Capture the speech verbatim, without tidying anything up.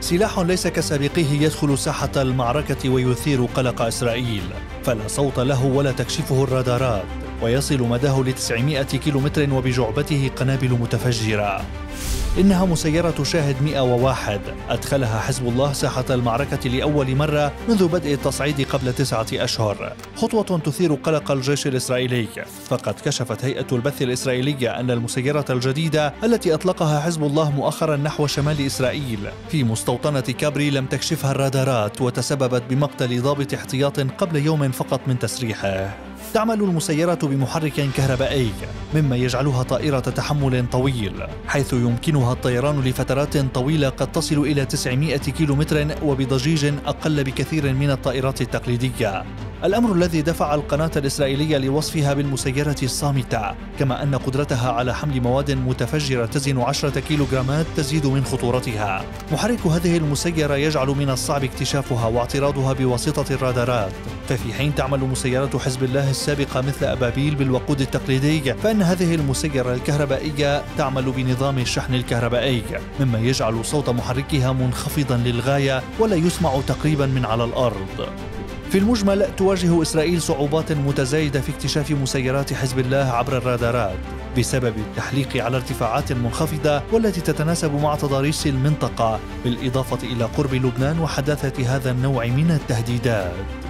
سلاح ليس كسابقيه يدخل ساحة المعركة ويثير قلق إسرائيل، فلا صوت له ولا تكشفه الرادارات، ويصل مداه لتسعمائة كيلومتر وبجعبته قنابل متفجرة. إنها مسيرة شاهد مئة وواحد أدخلها حزب الله ساحة المعركة لأول مرة منذ بدء التصعيد قبل تسعة أشهر، خطوة تثير قلق الجيش الإسرائيلي، فقد كشفت هيئة البث الإسرائيلية أن المسيرة الجديدة التي أطلقها حزب الله مؤخرا نحو شمال إسرائيل في مستوطنة كابري لم تكشفها الرادارات، وتسببت بمقتل ضابط احتياط قبل يوم فقط من تسريحه. تعمل المسيرة بمحرك كهربائي مما يجعلها طائرة تحمل طويل، حيث يمكنها الطيران لفترات طويلة قد تصل إلى تسعمائة كيلومتر وبضجيج أقل بكثير من الطائرات التقليدية، الأمر الذي دفع القناة الإسرائيلية لوصفها بالمسيرة الصامتة، كما أن قدرتها على حمل مواد متفجرة تزن عشرة كيلوغرامات تزيد من خطورتها. محرك هذه المسيرة يجعل من الصعب اكتشافها واعتراضها بواسطة الرادارات، ففي حين تعمل مسيرة حزب الله السابقة مثل أبابيل بالوقود التقليدي، فإن هذه المسيرة الكهربائية تعمل بنظام الشحن الكهربائي، مما يجعل صوت محركها منخفضا للغاية ولا يسمع تقريبا من على الأرض. في المجمل تواجه إسرائيل صعوبات متزايدة في اكتشاف مسيرات حزب الله عبر الرادارات بسبب التحليق على ارتفاعات منخفضة والتي تتناسب مع تضاريس المنطقة، بالإضافة إلى قرب لبنان وحداثة هذا النوع من التهديدات.